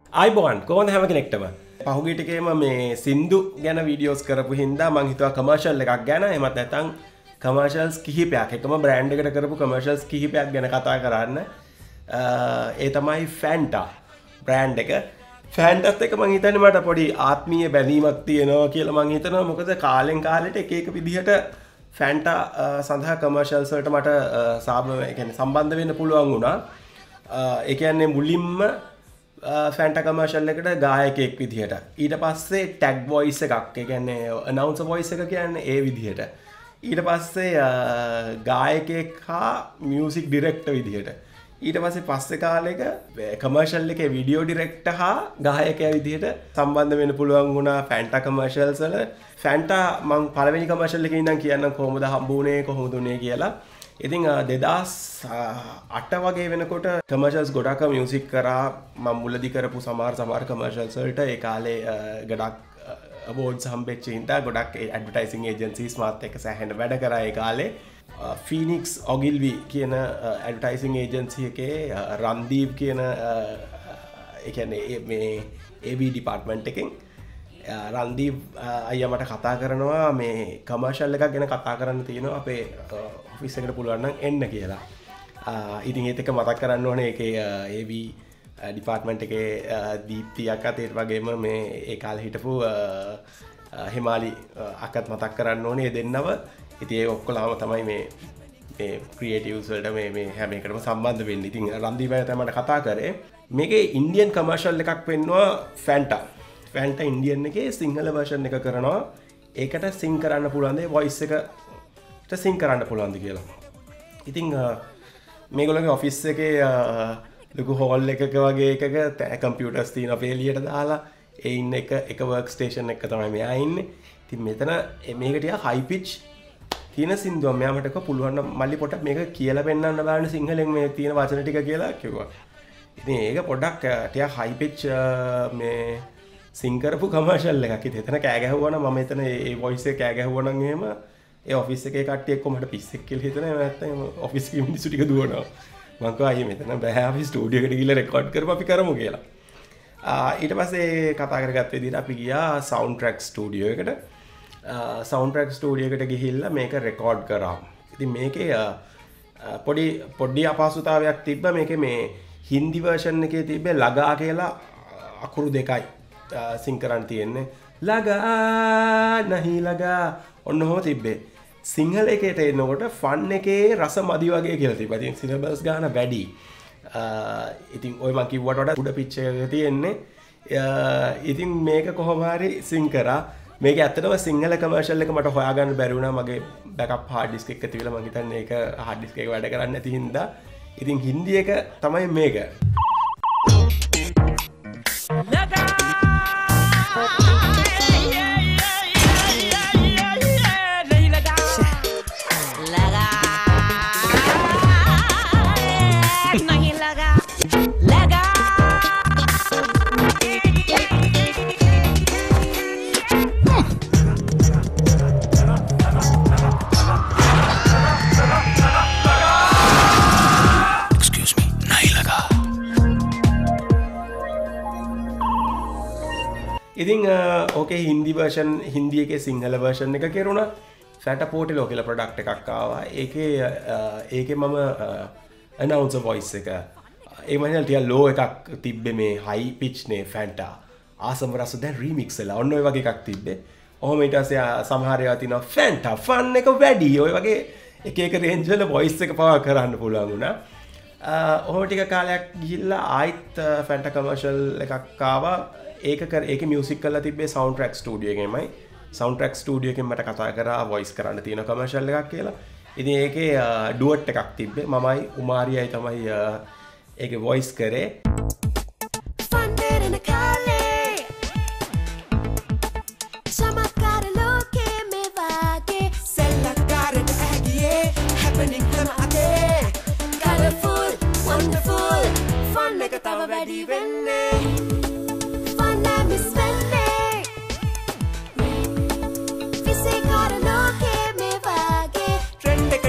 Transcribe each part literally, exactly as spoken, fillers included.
ආයිබෝන් කොහොමද හැම කෙනෙක්ටම පහුගිය ටිකේම මේ සින්දු ගැන වීඩියෝස් කරපු හින්දා මං හිතුවා කමර්ෂල් එකක් ගැන එහෙමත් නැත්නම් කමර්ෂල්ස් කිහිපයක් එකම බ්‍රෑන්ඩ් එකකට කරපු කමර්ෂල්ස් කිහිපයක් ගැන කතා කරන්න ඒ තමයි Fanta බ්‍රෑන්ඩ් එක Fantaත් එක මං හිතන්නේ මට පොඩි ආත්මීය බැඳීමක් තියෙනවා කියලා මං හිතනවා මොකද කාලෙන් කාලෙට එක එක විදිහට Fanta සඳහා කමර්ෂල්ස් වලට මට සම්බන්ධ වෙන්න පුළුවන් වුණා ඒ කියන්නේ මුලින්ම Fanta commercial එකට ගායකයෙක් විදිහට ඊට පස්සේ tag voice එකක් ඒ කියන්නේ announcer voice එක කියන්නේ ඒ විදිහට ඊට පස්සේ ගායකයෙක් හා music director විදිහට ඊට පස්සේ පස්සේ කාලෙක commercial එකේ video director හා ගායකයා විදිහට සම්බන්ධ වෙන්න පුළුවන් වුණා Fanta commercials වල Fanta මම පළවෙනි commercial එකේ ඉඳන් කියන්නම් කොහොමද හම්බුනේ කොහොමද උනේ කියලා ඉතින් දෙදාස් අට වගේ වෙනකොට කමර්ෂල්ස් ගොඩක් මියුසික් කරා මම මුලදී කරපු සමහර සමහර කමර්ෂල්ස් වලට ඒ කාලේ ගොඩක් අවෝඩ්ස් හම්බෙච්ච හින්දා ගොඩක් ඇඩ්වර්ටයිසිං ඒජන්සීස් මාත් එක්ක සෑහෙන වැඩ කරා ඒ කාලේ ෆීනික්ස් ඔගිල්වි කියන ඇඩ්වර්ටයිසිං ඒජන්සි එකේ රන්දීප් කියන ඒ කියන්නේ මේ ඒ වී ඩිපාර්ට්මන්ට් එකෙන් රන්දීප් අයියා මට කතා කරනවා මේ කමර්ෂල් එකක් ගැන කතා කරන්න තියෙනවා අපේ ඔෆිස් එකට පුළුවන් නම් එන්න කියලා. ඉතින් ඒත් එක මතක් කරන්න ඕනේ ඒකේ ඒ වී ඩිපාර්ට්මන්ට් එකේ දීප්ති අක්කත් ඒ වගේම මේ ඒ කාලේ හිටපු හිමාලි අක්කත් මතක් කරන්න ඕනේ ඒ දෙන්නව. ඉතින් ඒ ඔක්කොලාම තමයි මේ මේ ක්‍රියේටිව්ස් වලට මේ මේ හැම එකටම සම්බන්ධ වෙන්නේ. ඉතින් රන්දීප් අයියා තමයි මට කතා කරේ. මේකේ ඉන්දියන් කමර්ෂල් එකක් වෙන්නවා Fanta. Fanta ඉන්දියන් එකේ සිංහල version එක කරනවා. ඒකට සිං කරන්න පුළුවන් දේ voice එකට සිං කරන්න පුළුවන්ද කියලා. ඉතින් මේගොල්ලෝගේ ඔෆිස් එකේ ලොකු හෝල් එකක වගේ එකක කම්පියුටර්ස් තියෙන අපේ එළියට දාලා ඒ ඉන්න එක එක වර්ක් ස්ටේෂන් එක තමයි මෙයා ඉන්නේ. ඉතින් මෙතන මේක ටික හයි පිච් තියෙන සින්දුවක්. මෙයා මට කිව්වා පුළුවන් නම් මල්ලි පොඩක් මේක කියලා පෙන්නන්න බලන්න සිංහලෙන් මේ තියෙන වචන ටික කියලා කිව්වා. ඉතින් ඒක පොඩක් ටික හයි පිච් මේ සිං කරපු කමර්ෂල් එකක්. ඉතින් එතන කෑ ගැහුවා නම් මම එතන ඒ වොයිස් එක කෑ ගැහුවා නම් එහෙම ඒ ඔෆිස් එකේ කට්ටිය එක්ක මට පිස්සෙක් කියලා හිතනවා. නැත්නම් ඔෆිස් එකේ මිනිස්සු ටික දුවනවා. මම කිව්වා අයියේ මෙතන බෑ අපි ස්ටුඩියෝ එකට ගිහලා රෙකෝඩ් කරමු අපි කරමු කියලා. ඊට පස්සේ කතා කරගත්ත විදිහට අපි ගියා සවුන්ඩ් ට්‍රැක් ස්ටුඩියෝ එකට. සවුන්ඩ් ට්‍රැක් ස්ටුඩියෝ එකට ගිහිල්ලා මේක රෙකෝඩ් කරා. ඉතින් මේකේ පොඩි පොඩි අපහසුතාවයක් තිබ්බා. මේකේ මේ හින්දි version එකේ තිබ්බේ ලගා කියලා අකුරු දෙකයි සිං කරන්න තියෙන්නේ. ලගා නහි ලගා ඔන්න ඔහොම තිබ්බේ. සිංහල එකේට එනකොට ෆන් එකේ රස මදි වගේ කියලා තිබ්බා. ඉතින් සිලබස් ගාන වැඩි. ඉතින් ඔය මං කිව්වට වඩා උඩ පිච් එක තියෙන්නේ. ඉතින් මේක කොහොම හරි සිං කරා. මේක ඇත්තටම සිංහල කමර්ෂල් එක මට හොයාගන්න බැරි වුණා. මගේ බෑකප් හાર્ඩ් ඩිස්ක් එක තිබිලා මං හිතන්නේ ඒක හાર્ඩ් ඩිස්ක් එක වැඩ කරන්නේ නැති හින්දා. ඉතින් හින්දි එක තමයි මේක. ඉතින් ඕකේ හින්දි version හින්දි එකේ සිංහල version එක කෙරුණා. Fanta Portalo කියලා product එකක් ආවා. ඒකේ ඒකේ මම announcer voice එක ඒ මන්නේ ටික low එකක් තිබ්බේ මේ high pitch නේ Fanta. ආසම රස දැන් remix වෙලා ඔන්න ඔය වගේ එකක් තිබ්බේ. ඔහොම ඊට පස්සේ සමහර ඒවා තියෙනවා Fanta fun එක වැඩි. ඔය වගේ එක එක range වල voice එක පවා කරන්න පුළුවන් වුණා. ඔහොම ටික කාලයක් ගිහිල්ලා ආයිත් Fanta commercial එකක් ආවා. ඒක කර ඒක මියුසික් කරලා තිබ්බේ සවුන්ඩ් ට්‍රැක් ස්ටුඩියෝ එකේමයි. සවුන්ඩ් ට්‍රැක් ස්ටුඩියෝ එකෙන් මට කතා කරා වොයිස් කරන්න තියෙන කමර්ෂල් එකක් කියලා. ඉතින් ඒකේ ඩුවට් එකක් තිබ්බේ. මමයි උමාරියයි තමයි ඒකේ වොයිස් කරේ.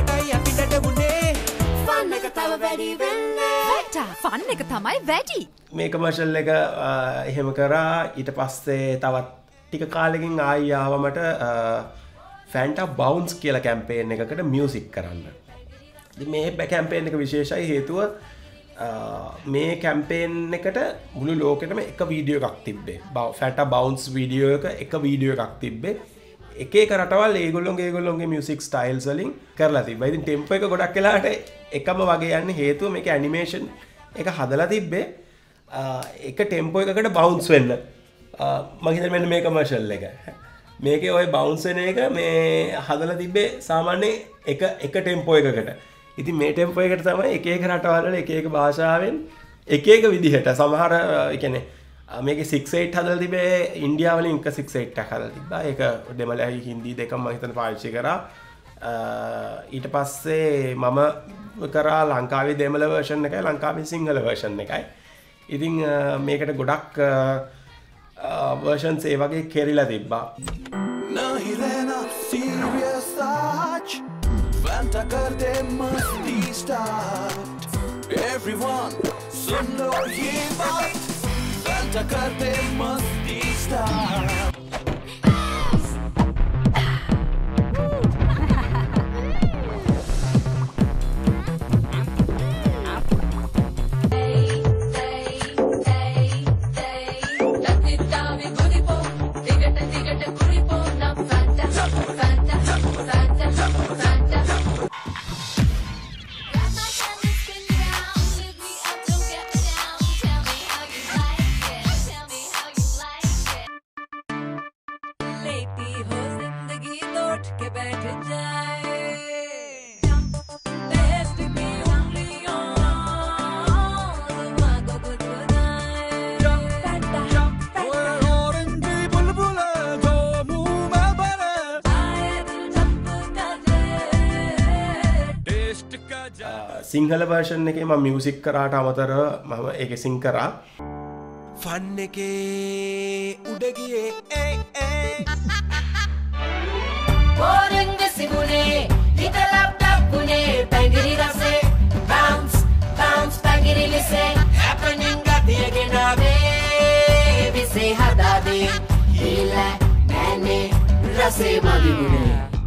Fun එක තමයි වැඩි. මේ කමර්ෂල් එක එහෙම කරා ඊට පස්සේ තවත් ටික කාලෙකින් ආයි ආවමට Fanta Bounce කියලා කැම්පේන් එකකට මියුසික් කරන්න. ඉතින් මේ කැම්පේන් එක විශේෂයි හේතුව මේ කැම්පේන් එකට මුළු ලෝකෙටම එක වීඩියෝ එකක් තිබ්බේ. Fanta Bounce වීඩියෝ එක එක වීඩියෝ එකක් තිබ්බේ. එක එක රටවල් ඒගොල්ලෝගේ ඒගොල්ලෝගේ මියුසික් ස්ටයිල්ස් වලින් කරලා තිබ්බා. ඉතින් ටෙම්පෝ එක ගොඩක් වෙලාට එකම වගේ යන්නේ හේතුව මේක ඇනිමේෂන් එක හදලා තිබ්බේ එක ටෙම්පෝ එකකට බවුන්ස් වෙන්න. මම හිතන්නේ මෙන්න මේ කමර්ෂල් එක. මේකේ ওই බවුන්ස් වෙන එක මේ හදලා තිබ්බේ සාමාන්‍යයෙන් එක එක ටෙම්පෝ එකකට. ඉතින් මේ ටෙම්පෝ එකට තමයි එක එක රටවල් වල එක එක භාෂාවෙන් එක එක විදිහට සමහර ඒ කියන්නේ මේකේ six eight හදලා තිබේ ඉන්දියාව වලින් එක six eight එකක් හදලා තිබ්බා. ඒක දෙමළයි හින්දි දෙකම මම හිතන පාවිච්චි කරා. ඊට පස්සේ මම කරා ලංකාවේ දෙමළ version එකයි ලංකාවේ සිංහල version එකයි. ඉතින් මේකට ගොඩක් versions ඒ වගේ කෙරිලා තිබ්බා. नहीं रहना serious आज Fanta कर दे मस्ती start everyone सुन लो ये बात Fanta कर दे मस्ती start සිංහල version එකේ මම මියුසික් කරාට අමතරව මම ඒකේ සිං කරා. ෆන් එකේ උඩ ගියේ ඒ ඒ Boring සිගුනේ හිත ලැප්ටොප් උනේ පැංගිරි රසේ bounce bounce පැංගිරි ලිසේ happening ගතිය ගෙනාවේ විසේ හදාදේ හිල නැනේ රසේ මදිගුනේ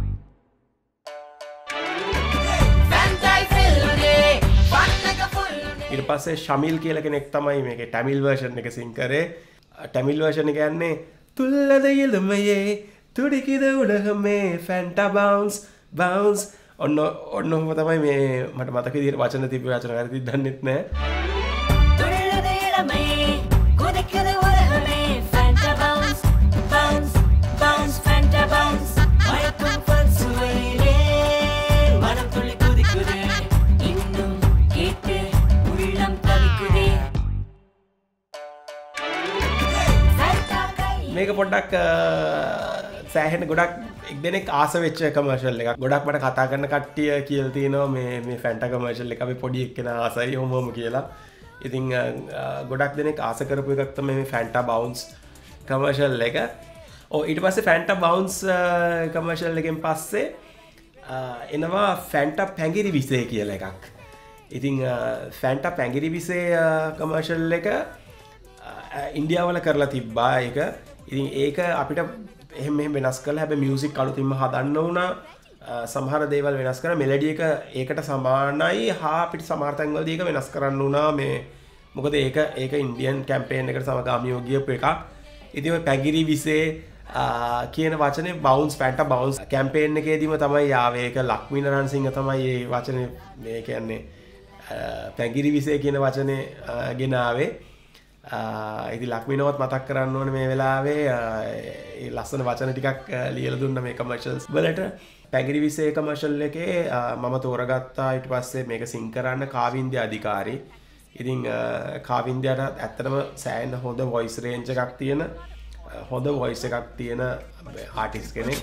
ඊට පස්සේ ශමිල් කියලා කෙනෙක් තමයි මේකේ ටැමිල් version එක සිං කරේ. ටැමිල් version එක කියන්නේ තුල්ලද ඉලමයේ තුඩිකිද උඩහමේ Fanta Bounce Bounce ඔන්න ඔන්න ඔහොම තමයි මේ මට මතක විදිහට වචන තිබ්බ වචන හරියට දන්නෙත් නෑ. තුල්ලද ඉලමයේ කුඩිකිද උඩහමේ Fanta Bounce Bounce Bounce Fanta Bounce වයතුම් පන්සුවේලේ මනම් තුලි කුඩිකුදේ ඉන්නුම් කීටේ මේක පොඩ්ඩක් සෑහෙන ගොඩක් එක් දෙනෙක් ආස වෙච්ච කමර්ෂල් එකක්. ගොඩක් මට කතා කරන කට්ටිය කියලා තියෙනවා මේ මේ Fanta කමර්ෂල් එක අපි පොඩි එක්කෙනා ආසයි හොමම කියලා. ඉතින් ගොඩක් දෙනෙක් ආස කරපු එකක් තමයි මේ Fanta Bounce කමර්ෂල් එක. ඔව් ඊට පස්සේ Fanta Bounce කමර්ෂල් එකෙන් පස්සේ එනවා Fanta පැංගිරි විසේ කියලා එකක්. ඉතින් Fanta පැංගිරි විසේ කමර්ෂල් එක ඉන්දියාවල කරලා තිබ්බා ඒක. ඉතින් ඒක අපිට එහෙම මෙහෙම වෙනස් කරලා හැබැයි මියුසික් අලුතින්ම හදන්න වුණා. සමහර දේවල් වෙනස් කරලා මෙලඩි එක ඒකට සමානයි හා අපිට සමහර තැන්වලදී ඒක වෙනස් කරන්න වුණා මේ මොකද ඒක ඒක ඉන්දියන් කැම්පේන් එකට සමගාමීව ගියපු එකක්. ඉතින් ඔය පැංගිරි විසේ කියන වචනේ bounce Fanta bounce කැම්පේන් එකේදීම තමයි ආවේ. ඒක ලක්මින රන්සිංහ තමයි මේ වචනේ මේ කියන්නේ පැංගිරි විසේ කියන වචනේ ගෙන ආවේ. ඉතින් ලක්මිනවත් මතක් කරන්න ඕනේ මේ වෙලාවේ ඒ ලස්සන වචන ටිකක් ලියලා දුන්න මේ කමර්ෂල්ස් වලට. පැංගිරි විසේ කමර්ෂල් එකේ මම තෝරගත්තා ඊට පස්සේ මේක සිං කරන්න කාවින්ද්‍ය අධිකාරී. ඉතින් කාවින්ද්‍යට ඇත්තටම සෑහෙන හොඳ වොයිස් රේන්ජ් එකක් තියෙන හොඳ වොයිස් එකක් තියෙන ආටිස්ට් කෙනෙක්.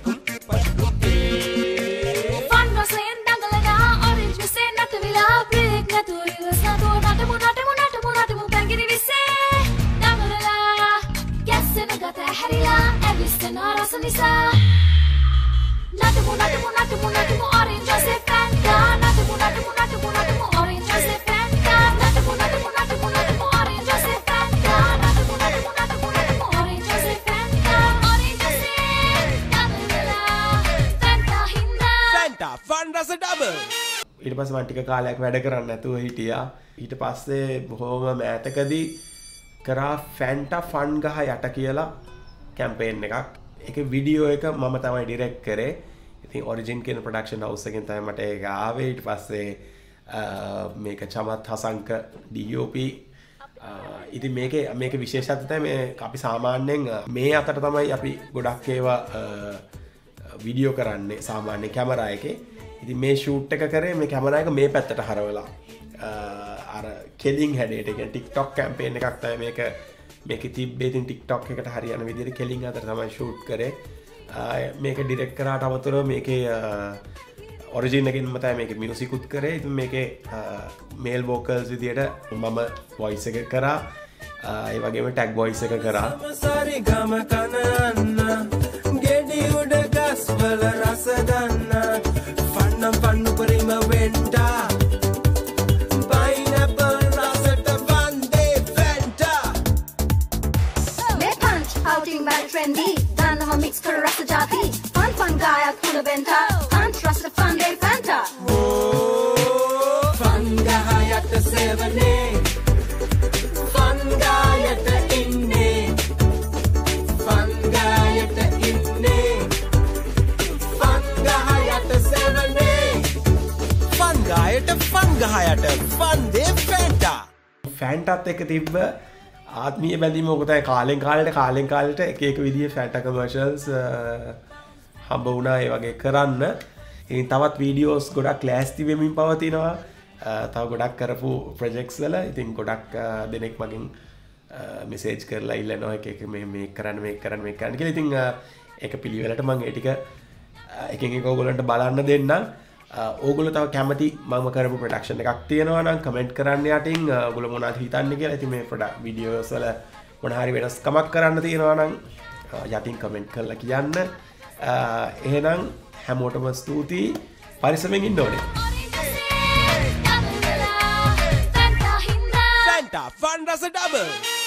Natamu natamu natamu natamu orange rose Fanta natamu natamu natamu natamu orange rose Fanta natamu natamu natamu natamu orange rose Fanta double. ඊට පස්සේ මම ටික කාලයක් වැඩ කරන්න නැතුව හිටියා. ඊට පස්සේ බොහොම මෑතකදී කරා Fanta ෆන් ගහ යට කියලා කැම්පේන් එකක්. ඒකේ වීඩියෝ එක මම තමයි ඩිරෙක්ට් කරේ. ඉතින් ඔරිජින් කියන ප්‍රොඩක්ෂන් හවුස් එකෙන් තමයි මට ඒක ආවේ. ඊට පස්සේ මේක චමත් හසංක ඩී ඕ පී ඉතින් මේකේ මේක විශේෂත්වය තමයි මේ අපි සාමාන්‍යයෙන් මේ අතට තමයි අපි ගොඩක් ඒවා වීඩියෝ කරන්නේ සාමාන්‍ය කැමරා එකේ. ඉතින් මේ ෂූට් එක කරේ මේ කැමරා එක මේ පැත්තට හරවලා අර කෙලින් හැඩයට කියන්නේ TikTok කැම්පේන් එකක් තමයි මේක මේක තිබ්බේ. ඉතින් TikTok එකට හරියන විදිහට කෙලින් අතර තමයි ෂූට් කරේ. මේක ඩිරෙක්ට් කරාට අමතරව මේකේ ඔරිජින් එකකින්ම තමයි මේකේ මියුසික් උත් කරේ. ඉතින් මේකේ මේල් වෝකල්ස් විදිහට මම වොයිස් එක කරා. ඒ වගේම ටැග් වොයිස් එක කරා. සරි ගම කනන්න ගෙඩි උඩ ගස් වල රස ගන්න ෆන්න ෆන්න පරිම වෙන්ටා පයිනැපල් රසට වන්දේ Fanta මේ punch outing බෑ trendy දන්නව mix කර රස ජාති fun fun ගායක් කුල බෙන්ටා punch රසට fun day Fanta ෆන් ගහයට සෙවනේ ෆන් ගායට ඉන්නේ ෆන් ගායට ඉන්නේ ෆන් ගහයට සෙවනේ ෆන් ගායට ෆන් ගහයට ෆන් දේ Fanta ෆැන්ටත් එක තිබ්බ ආත්මීය බැඳීම ඔක තමයි කාලෙන් කාලෙට කාලෙන් කාලෙට එක එක විදිහේ Fanta commercials හම්බ වුණා ඒ වගේ කරන්න. ඉතින් තවත් වීඩියෝස් ගොඩක් ලෑස්ති වෙමින් පවතිනවා. තව ගොඩක් කරපු ප්‍රොජෙක්ට්ස් වල ඉතින් ගොඩක් දෙනෙක් මගෙන් මෙසේජ් කරලා ඉල්ලනවා එක එක මේ මේක කරන්න මේක කරන්න මේක කරන්න කියලා. ඉතින් ඒක පිළිවෙලට මම ඒ ටික එකෙන් එක ඕගොල්ලන්ට බලන්න දෙන්නම්. ඕගොල්ලෝ තව කැමති මම කරපු ප්‍රොඩක්ෂන් එකක් තියෙනවා නම් කමෙන්ට් කරන්න යටින් ඕගොල්ලෝ මොනවද හිතන්නේ කියලා. ඉතින් මේ ප්‍රොඩක්ට් වීඩියෝස් වල මොන හරි වෙනස්කමක් කරන්න තියෙනවා නම් යටින් කමෙන්ට් කරලා කියන්න. එහෙනම් හැමෝටම ස්තුතියි. පරිස්සමෙන් ඉන්න ඕනේ. Fanta Fun Rasa Double.